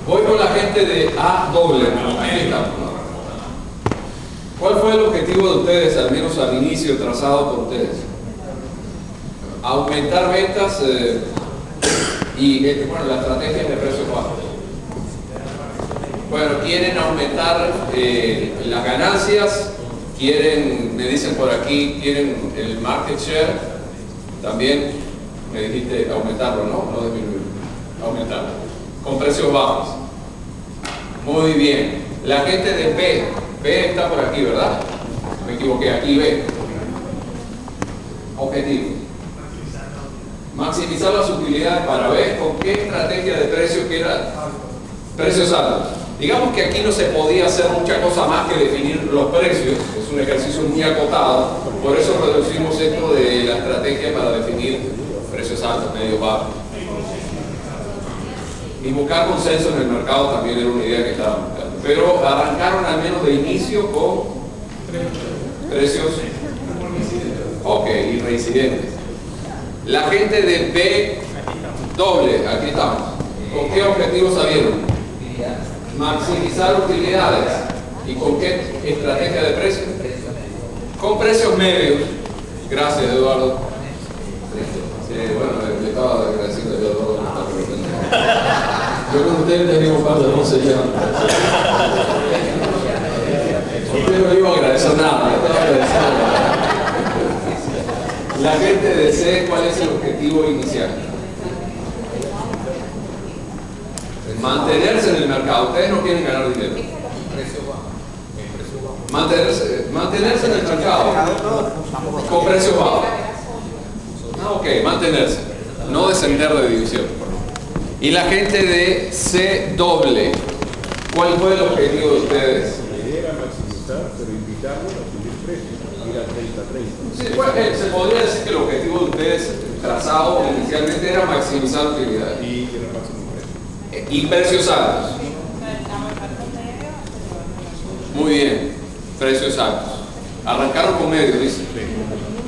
Voy con la gente de A doble. ¿Cuál fue el objetivo de ustedes, al menos al inicio trazado por ustedes? Aumentar ventas y bueno, la estrategia de precios bajos. Bueno, quieren aumentar las ganancias, quieren, me dicen por aquí, quieren el market share, también me dijiste aumentarlo, ¿no? No disminuirlo, aumentarlo, con precios bajos. Muy bien. La gente de B está por aquí, ¿verdad? Me equivoqué, aquí B. Objetivo. Maximizar las utilidades para B. ¿Con qué estrategia de precios que era? Precios altos. Digamos que aquí no se podía hacer mucha cosa más que definir los precios. Es un ejercicio muy acotado. Por eso reducimos esto de la estrategia para definir precios altos, medios, bajos. Y buscar consenso en el mercado también era una idea que estaban buscando. Pero arrancaron al menos de inicio con precios. Ok, y reincidentes. La gente de B doble, aquí estamos. ¿Con qué objetivos salieron? Maximizar utilidades. ¿Y con qué estrategia de precios? Con precios medios. Gracias, Eduardo. Bueno, le estaba agradeciendo a Eduardo. Yo con ustedes tenemos parte de 11 años. Usted no iba a agradecer nada. La gente de C, ¿cuál es el objetivo inicial? Mantenerse en el mercado. Ustedes no quieren ganar dinero. Mantenerse en el mercado con precios bajos. Ok, mantenerse. No descender de división. Y la gente de C doble, ¿cuál fue el objetivo de ustedes? La idea era maximizar, pero invitarlos a subir precios, ir a 30-30. Sí, bueno, se podría decir que el objetivo de ustedes trazado inicialmente era maximizar utilidades. Y era máximo precio. Y precios altos. Muy bien, precios altos. Arrancaron con medio, dice.